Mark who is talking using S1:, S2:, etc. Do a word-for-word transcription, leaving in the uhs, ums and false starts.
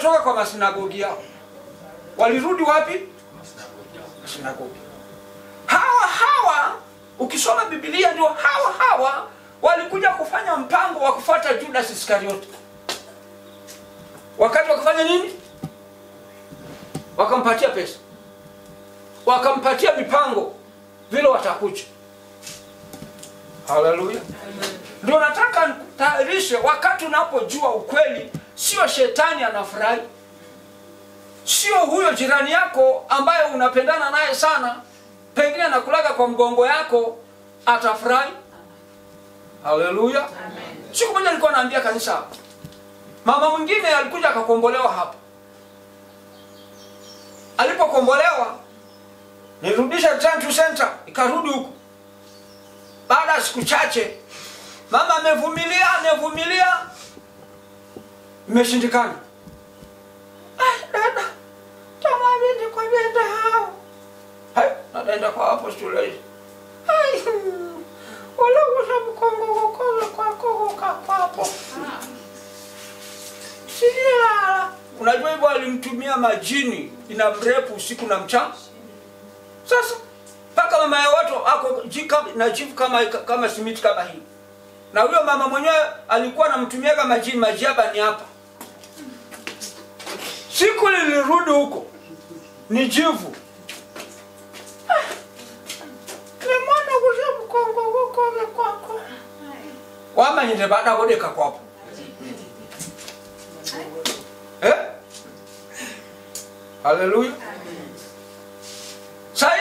S1: wakatoka kwa masinagogi yao. Walirudi wapi? Masinagogi. Hawa hawa ukisoma Biblia ndio hawa hawa walikuja kufanya mpango wa kufuata Judas Iskariote. Wakati wakafanya nini? Wakampatia pesa. Wakampatia mipango vile watakuja. Haleluya. Ndio nataka nitayarishe wakati unapojua ukweli, sio shetani anafurahi. Sio huyo jirani yako ambaye unapendana naye sana, pengine anakulaga kwa mgongo yako, atafurahi. Haleluya. Amen. Siku moja nilikuwa naambia kanisa, mama mwingine alikuja akakombolewa hapa. Alipokombolewa, nirudisha return to center, ikarudi huko. Baada ya siku chache, mama amevumilia, amevumilia, imeshindikana. Ai dada, tamani ni kwa nenda hao. Hai, naenda kwa hapo shule. Ai. Wala ushamkongo kwa kwa kwa kwa hapo. Sila. Unajua hivyo alimtumia majini ina mrefu usiku na mchana. Sasa paka mama ya watu ako jika na jivu kama kama simiti kama hii. Na huyo mama mwenyewe alikuwa anamtumia kama majini majiaba ni hapa. Siku nilirudi huko ni jivu. Ni mwana kuja mkongo huko kwako. Wama nje baada kodeka kwapo. Eh? Haleluya.